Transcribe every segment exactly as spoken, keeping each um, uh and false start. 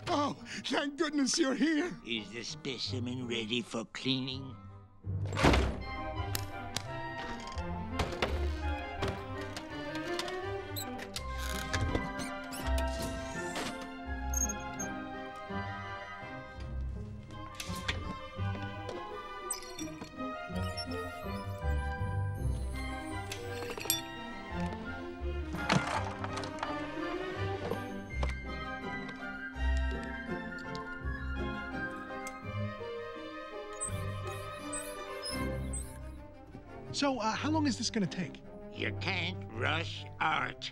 Oh, thank goodness you're here. Is the specimen ready for cleaning? So, uh, how long is this going to take? You can't rush art.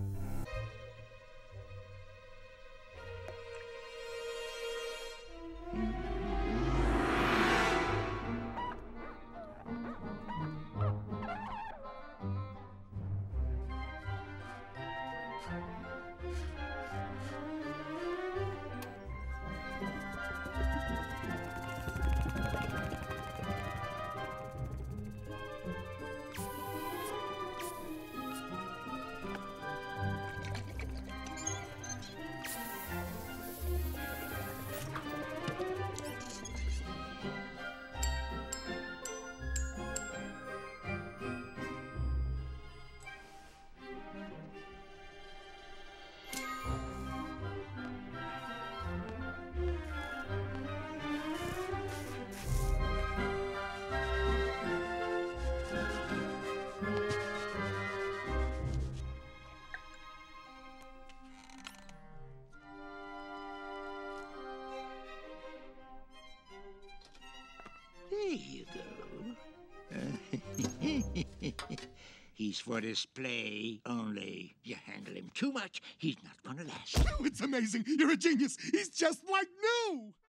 There you go. He's for display only. You handle him too much, he's not gonna last. Oh, it's amazing. You're a genius. He's just like new.